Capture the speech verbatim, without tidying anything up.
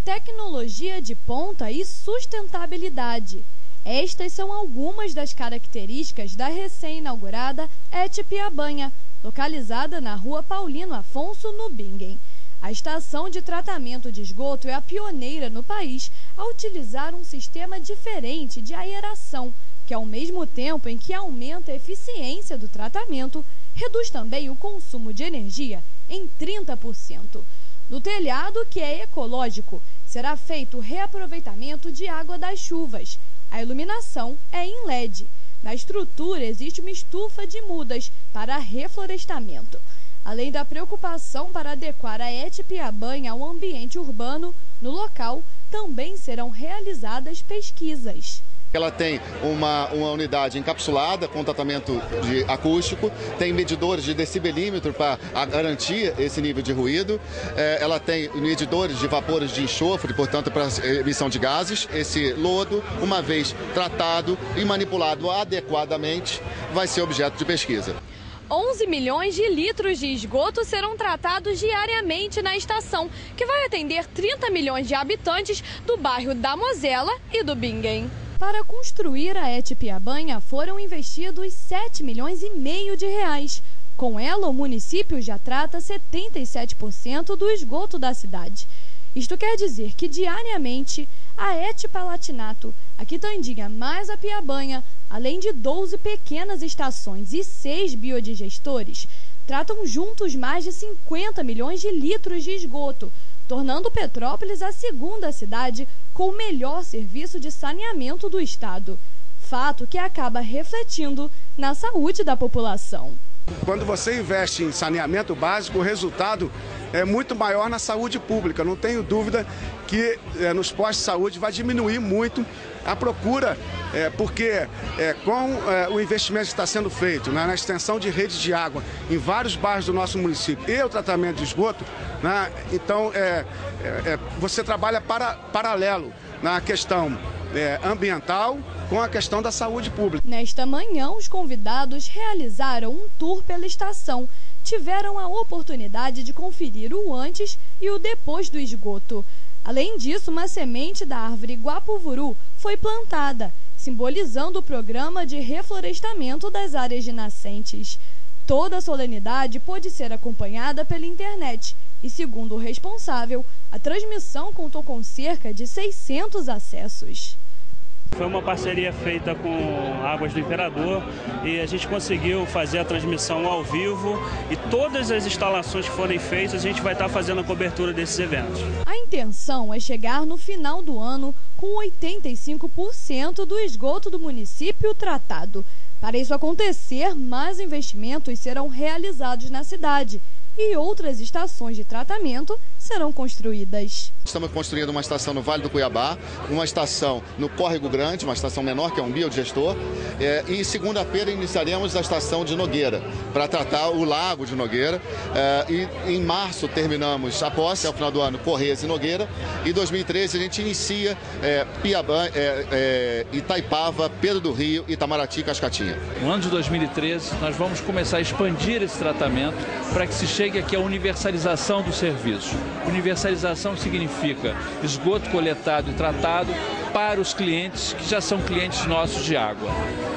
tecnologia de ponta e sustentabilidade. Estas são algumas das características da recém-inaugurada E T Piabanha, localizada na rua Paulino Afonso, no Bingen. A estação de tratamento de esgoto é a pioneira no país a utilizar um sistema diferente de aeração, que ao mesmo tempo em que aumenta a eficiência do tratamento, reduz também o consumo de energia em trinta por cento. No telhado, que é ecológico, será feito o reaproveitamento de água das chuvas. A iluminação é em L E D. Na estrutura existe uma estufa de mudas para reflorestamento. Além da preocupação para adequar a E T Piabanha ao ambiente urbano, no local também serão realizadas pesquisas. Ela tem uma, uma unidade encapsulada com tratamento de acústico, tem medidores de decibelímetro para garantir esse nível de ruído, é, ela tem medidores de vapores de enxofre, portanto, para emissão de gases. Esse lodo, uma vez tratado e manipulado adequadamente, vai ser objeto de pesquisa. onze milhões de litros de esgoto serão tratados diariamente na estação, que vai atender trinta milhões de habitantes do bairro da Mosela e do Bingen. Para construir a E T Piabanha foram investidos sete milhões e meio de reais. Com ela, o município já trata setenta e sete por cento do esgoto da cidade. Isto quer dizer que diariamente a E T Palatinato, a Quitandinha mais a Piabanha, além de doze pequenas estações e seis biodigestores, tratam juntos mais de cinquenta milhões de litros de esgoto, tornando Petrópolis a segunda cidade com o melhor serviço de saneamento do estado. Fato que acaba refletindo na saúde da população. Quando você investe em saneamento básico, o resultado é muito maior na saúde pública. Não tenho dúvida que é, nos postos de saúde vai diminuir muito a procura, é, porque é, com é, o investimento que está sendo feito, né, na extensão de redes de água em vários bairros do nosso município e o tratamento de esgoto, né, então é, é, você trabalha para, paralelo na questão é, ambiental com a questão da saúde pública. Nesta manhã, os convidados realizaram um tour pela estação. Tiveram a oportunidade de conferir o antes e o depois do esgoto. Além disso, uma semente da árvore guapuvuru foi plantada, simbolizando o programa de reflorestamento das áreas de nascentes. Toda a solenidade pôde ser acompanhada pela internet e, segundo o responsável, a transmissão contou com cerca de seiscentos acessos. Foi uma parceria feita com Águas do Imperador e a gente conseguiu fazer a transmissão ao vivo e todas as instalações que forem feitas a gente vai estar fazendo a cobertura desses eventos. A intenção é chegar no final do ano com oitenta e cinco por cento do esgoto do município tratado. Para isso acontecer, mais investimentos serão realizados na cidade e outras estações de tratamento serão construídas. Estamos construindo uma estação no Vale do Cuiabá, uma estação no Córrego Grande, uma estação menor, que é um biodigestor, é, e segunda-feira iniciaremos a estação de Nogueira, para tratar o lago de Nogueira, é, e em março terminamos a posse, ao final do ano, Correias e Nogueira, e em dois mil e treze a gente inicia é, Piabã, é, é, Itaipava, Pedro do Rio, Itamaraty e Cascatinha. No ano de dois mil e treze, nós vamos começar a expandir esse tratamento para que se chegue aqui à universalização do serviço. Universalização significa esgoto coletado e tratado para os clientes que já são clientes nossos de água.